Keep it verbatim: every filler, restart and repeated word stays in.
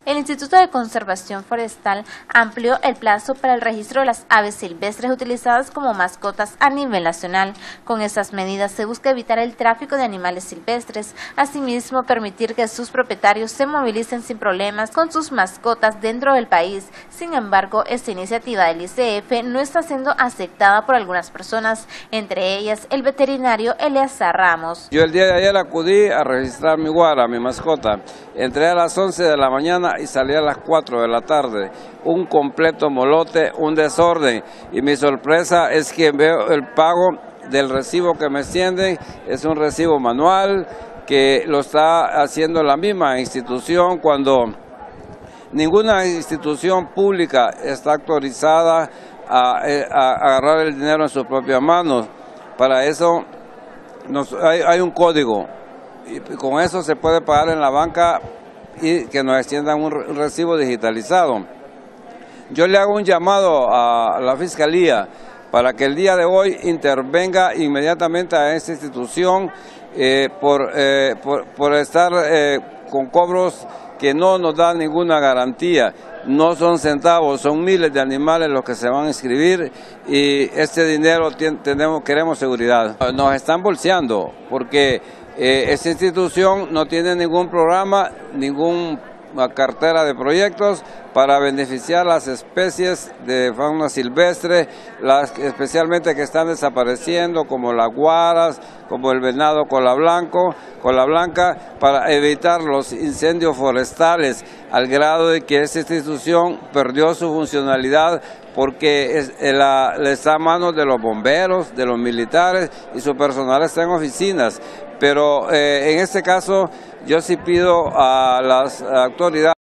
El Instituto de Conservación Forestal amplió el plazo para el registro de las aves silvestres utilizadas como mascotas a nivel nacional. Con estas medidas se busca evitar el tráfico de animales silvestres, asimismo permitir que sus propietarios se movilicen sin problemas con sus mascotas dentro del país. Sin embargo, esta iniciativa del I C F no está siendo aceptada por algunas personas, entre ellas el veterinario Eleazar Ramos. Yo el día de ayer acudí a registrar mi guara, mi mascota. Entré a las once de la mañana y salí a las cuatro de la tarde. Un completo molote, un desorden. Y mi sorpresa es que veo el pago del recibo que me extienden, es un recibo manual que lo está haciendo la misma institución cuando ninguna institución pública está autorizada a, a agarrar el dinero en sus propias manos. Para eso nos, hay, hay un código y con eso se puede pagar en la banca y que nos extiendan un recibo digitalizado. Yo le hago un llamado a la Fiscalía para que el día de hoy intervenga inmediatamente a esta institución eh, por, eh, por, por estar eh, con cobros que no nos dan ninguna garantía. No son centavos, son miles de animales los que se van a inscribir y este dinero tenemos, queremos seguridad. Nos están bolseando porque eh, esta institución no tiene ningún programa, ninguna cartera de proyectos para beneficiar las especies de fauna silvestre, las especialmente que están desapareciendo, como las guaras, como el venado cola blanco, cola blanca, para evitar los incendios forestales, al grado de que esta institución perdió su funcionalidad porque es, la, está a manos de los bomberos, de los militares y su personal está en oficinas. Pero eh, en este caso yo sí pido a las autoridades